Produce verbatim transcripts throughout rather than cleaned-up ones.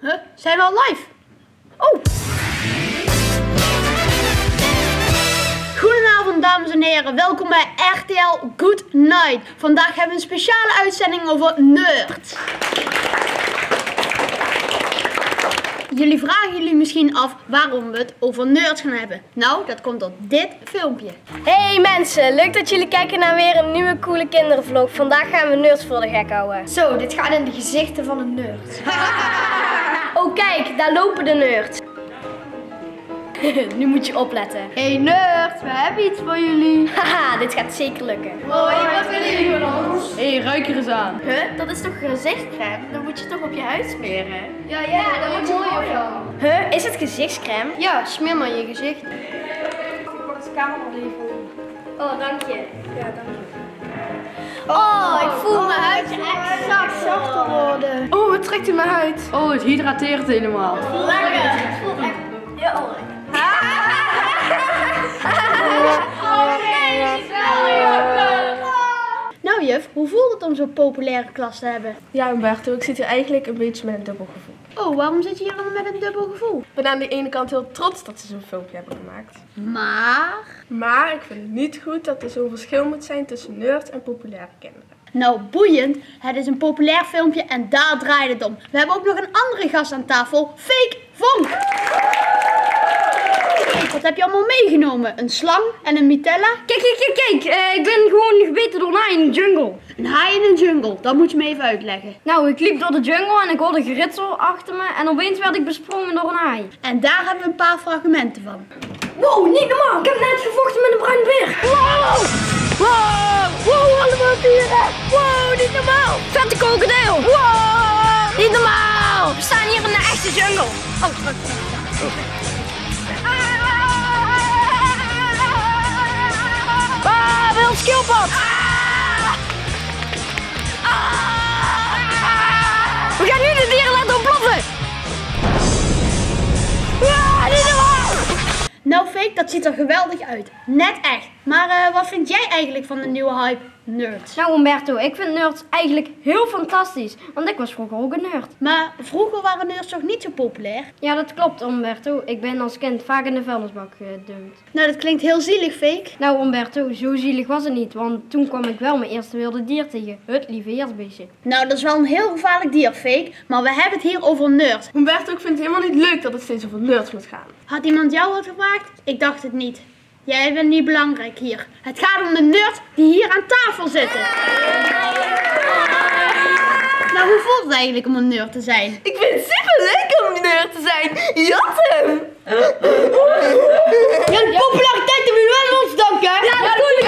Huh? Zijn we al live? Oh! Goedenavond dames en heren, welkom bij R T L Good Night. Vandaag hebben we een speciale uitzending over nerds. Jullie vragen jullie misschien af waarom we het over nerds gaan hebben. Nou, dat komt op dit filmpje. Hey mensen, leuk dat jullie kijken naar weer een nieuwe coole kindervlog. Vandaag gaan we nerds voor de gek houden. Zo, dit gaat in de gezichten van een nerd. Oh kijk, daar lopen de nerds. Nu moet je opletten. Hey nerds, we hebben iets voor jullie. Haha, dit gaat zeker lukken. Hoi, wat willen jullie van ons? Hé, hey, ruik er eens aan. Huh? Dat is toch gezichtscrème? Dan moet je toch op je huid smeren? Ja, ja, Ja, daar word je mooi van. Huh, is het gezichtscrème? Ja, smeer maar je gezicht. Ik pak de camera even. Oh, dank je. Ja, dank je. Oh, ik voel Oh, mijn huid echt zacht zachter worden. Oh, het trekt in mijn huid. Oh, het hydrateert helemaal. lekker. Het voelt echt heel lekker. Oh nee, is wel Nou juf, hoe voelt het om zo'n populaire klas te hebben? Ja, Humberto, ik zit hier eigenlijk een beetje met een dubbel gevoel. Oh, waarom zit je hier dan met een dubbel gevoel? Ik ben aan de ene kant heel trots dat ze zo'n filmpje hebben gemaakt. Maar... Maar ik vind het niet goed dat er zo'n verschil moet zijn tussen nerds en populaire kinderen. Nou, boeiend. Het is een populair filmpje en daar draait het om. We hebben ook nog een andere gast aan tafel, Fake Vonk. Wat heb je allemaal meegenomen? Een slang en een mitella? Kijk, kijk, kijk, kijk. Uh, ik ben gewoon gebeten door een haai in de jungle. Een haai in een jungle, dat moet je me even uitleggen. Nou, ik liep door de jungle en ik hoorde geritsel achter me en opeens werd ik besprongen door een haai. En daar hebben we een paar fragmenten van. Wow, niet normaal. Ik heb net gevochten met een bruine beer. Wow! Wow! Wow, allemaal dieren! Wow, niet normaal! Vette krokodil. Wow! Niet normaal. We staan hier in de echte jungle. Oh, terug, terug, terug. Ah, wild schildpad! We gaan nu de dieren laten ontploffen. Ah, niet normaal! Nou Fake, dat ziet er geweldig uit. Net echt. Maar uh, wat vind jij eigenlijk van de nieuwe hype nerds? Nou Humberto, ik vind nerds eigenlijk heel fantastisch. Want ik was vroeger ook een nerd. Maar vroeger waren nerds toch niet zo populair? Ja, dat klopt Humberto. Ik ben als kind vaak in de vuilnisbak gedumpt. Nou, dat klinkt heel zielig, Fake. Nou Humberto, zo zielig was het niet. Want toen kwam ik wel mijn eerste wilde dier tegen. Het lieve heersbeestje. Nou, dat is wel een heel gevaarlijk dier, Fake. Maar we hebben het hier over nerds. Humberto, ik vind het helemaal niet leuk dat het steeds over nerds moet gaan. Had iemand jou wat gevraagd? Ik dacht het niet. Jij bent niet belangrijk hier. Het gaat om de nerds die hier aan tafel zitten. Nou, hoe voelt het eigenlijk om een nerd te zijn? Ik vind het super leuk om een nerd te zijn. Jat hem! Ja, de populariteit hebben jullie wel aan ons danken. Ja,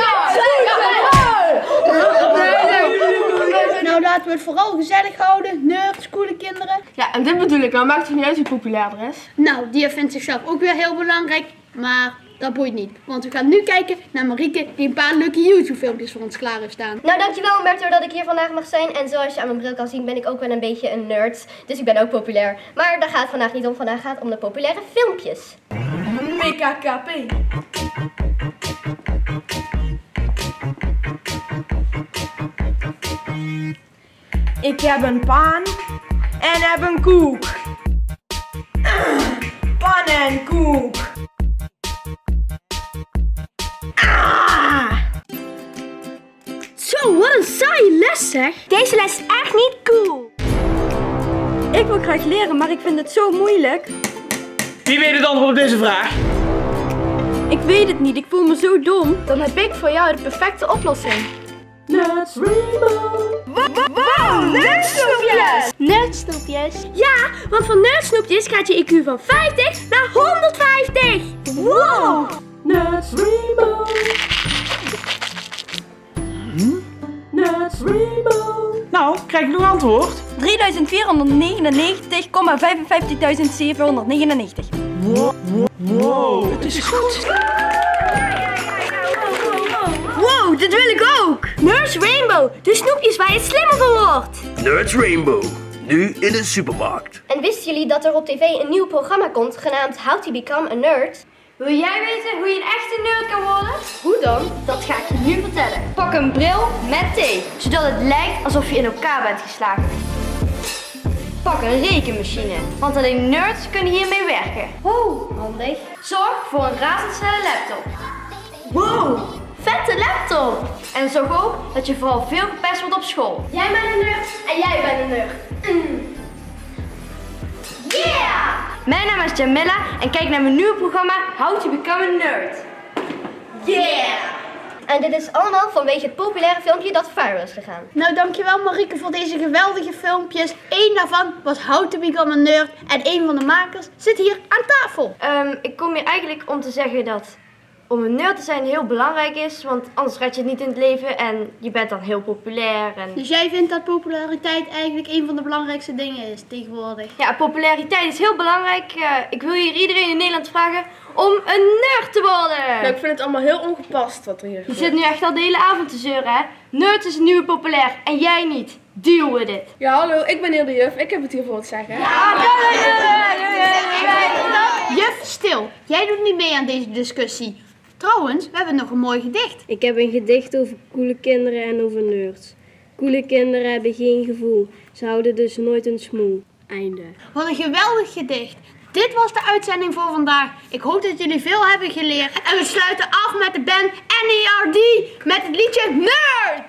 natuurlijk. Nou, laten we het vooral gezellig houden. Nerds, coole kinderen. Ja, en dit bedoel ik, nou maakt het niet uit hoe populair er is. Nou, die vindt zichzelf ook weer heel belangrijk. Maar dat boeit niet. Want we gaan nu kijken naar Marieke die een paar leuke YouTube filmpjes voor ons klaar heeft staan. Nou, dankjewel Humberto dat ik hier vandaag mag zijn. En zoals je aan mijn bril kan zien ben ik ook wel een beetje een nerd. Dus ik ben ook populair. Maar daar gaat het vandaag niet om. Vandaag gaat het om de populaire filmpjes. P K K P. Ik heb een pan en heb een koek. Pan en koek. Zo, wat een saaie les zeg. Deze les is echt niet cool. Ik wil graag leren, maar ik vind het zo moeilijk. Wie weet het antwoord op deze vraag? Ik weet het niet, ik voel me zo dom. Dan heb ik voor jou de perfecte oplossing. Nerds Rainbow. Wow, nerdsnoepjes! Nerdsnoepjes. Ja, want van nerdsnoepjes gaat je I Q van vijftig naar honderdvijftig. Wow! Nerds Rainbow. Nerds Rainbow. Nou, krijg ik nog antwoord? drieduizend vierhonderdnegenennegentig komma vijfenvijftigduizend zevenhonderdnegenennegentig. Wow, wow, wow, het is goed. Wow, dit wil ik ook. Nerds Rainbow, de snoepjes waar je slimmer van wordt. Nerds Rainbow, nu in de supermarkt. En wisten jullie dat er op tv een nieuw programma komt genaamd How to Become a Nerd? Wil jij weten hoe je een echte nerd kan worden? Hoe dan? Dat ga ik je nu vertellen. Pak een bril met tape, zodat het lijkt alsof je in elkaar bent geslagen. Pak een rekenmachine, want alleen nerds kunnen hiermee werken. Oh, handig. Zorg voor een razendsnelle laptop. Wow, vette laptop! En zorg ook dat je vooral veel gepest wordt op school. Jij bent een nerd en jij bent een nerd. Mm. Yeah! Mijn naam is Jamila en kijk naar mijn nieuwe programma How to Become a Nerd. Yeah! En dit is allemaal vanwege het populaire filmpje dat viral is gegaan. Nou, dankjewel Marieke voor deze geweldige filmpjes. Eén daarvan was How to Become a Nerd en een van de makers zit hier aan tafel. Um, ik kom hier eigenlijk om te zeggen dat om een nerd te zijn heel belangrijk is, want anders red je het niet in het leven en je bent dan heel populair. En... Dus jij vindt dat populariteit eigenlijk een van de belangrijkste dingen is tegenwoordig? Ja, populariteit is heel belangrijk. Uh, ik wil hier iedereen in Nederland vragen om een nerd te worden. Nou, ik vind het allemaal heel ongepast wat er hier Je gebeurt. zit nu echt al de hele avond te zeuren, hè? Nerd is het nieuwe populair en jij niet. Deal with it. Ja, hallo, ik ben hier de juf. Ik heb het hiervoor te zeggen. Juf, stil. Jij doet niet mee aan deze discussie. Trouwens, we hebben nog een mooi gedicht. Ik heb een gedicht over coole kinderen en over nerds. Coole kinderen hebben geen gevoel. Ze houden dus nooit een smoel. Einde. Wat een geweldig gedicht. Dit was de uitzending voor vandaag. Ik hoop dat jullie veel hebben geleerd. En we sluiten af met de band N E R D met het liedje Nerd.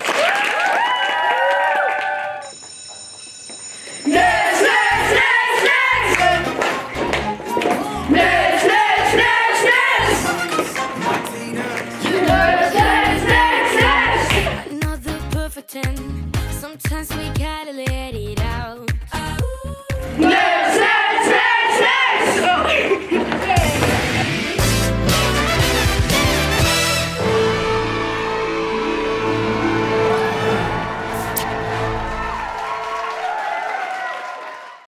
Nerds, nerds, nerds, nerds. Nerds, nerds, nerds, nerds. Nerds, nerds, nerds, nerds. Another perfect ten. Sometimes we